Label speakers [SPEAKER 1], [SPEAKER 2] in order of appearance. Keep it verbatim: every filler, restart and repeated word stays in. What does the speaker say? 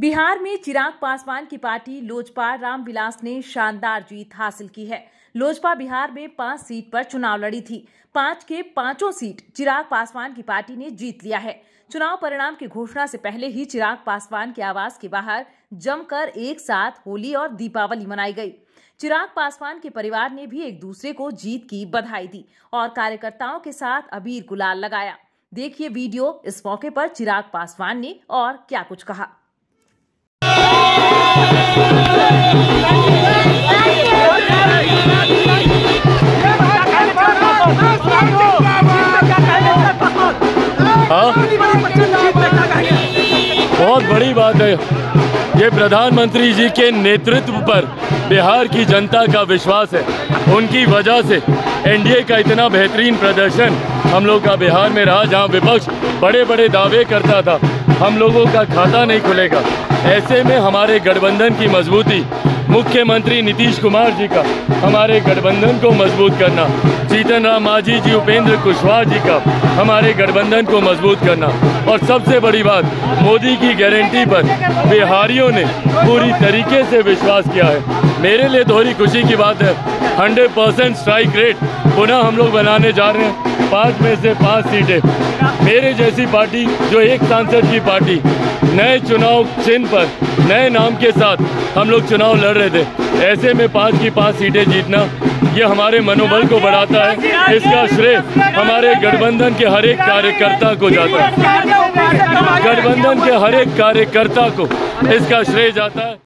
[SPEAKER 1] बिहार में चिराग पासवान की पार्टी लोजपा रामविलास ने शानदार जीत हासिल की है। लोजपा बिहार में पांच सीट पर चुनाव लड़ी थी। पांच के पांचों सीट चिराग पासवान की पार्टी ने जीत लिया है। चुनाव परिणाम की घोषणा से पहले ही चिराग पासवान के आवास के बाहर जमकर एक साथ होली और दीपावली मनाई गई। चिराग पासवान के परिवार ने भी एक दूसरे को जीत की बधाई दी और कार्यकर्ताओं के साथ अबीर गुलाल लगाया। देखिए वीडियो। इस मौके पर चिराग पासवान ने और क्या कुछ कहा।
[SPEAKER 2] हाँ, बहुत बड़ी बात है। ये प्रधानमंत्री जी के नेतृत्व पर बिहार की जनता का विश्वास है। उनकी वजह से एनडीए का इतना बेहतरीन प्रदर्शन हम लोग का बिहार में रहा, जहां विपक्ष बड़े बड़े दावे करता था हम लोगों का खाता नहीं खुलेगा। ऐसे में हमारे गठबंधन की मजबूती, मुख्यमंत्री नीतीश कुमार जी का हमारे गठबंधन को मजबूत करना, जीतन राम मांझी जी, उपेंद्र कुशवाहा जी का हमारे गठबंधन को मजबूत करना, और सबसे बड़ी बात मोदी की गारंटी पर बिहारियों ने पूरी तरीके से विश्वास किया है। मेरे लिए दोहरी खुशी की बात है, हंड्रेड परसेंट स्ट्राइक रेट पुनः हम लोग बनाने जा रहे हैं। पाँच में से पाँच सीटें मेरे जैसी पार्टी, जो एक सांसद की पार्टी, नए चुनाव चिन्ह पर नए नाम के साथ हम लोग चुनाव लड़ रहे थे। ऐसे में पाँच की पाँच सीटें जीतना ये हमारे मनोबल को बढ़ाता है। इसका श्रेय हमारे गठबंधन के हर एक कार्यकर्ता को जाता है। गठबंधन के हर एक कार्यकर्ता को इसका श्रेय जाता है।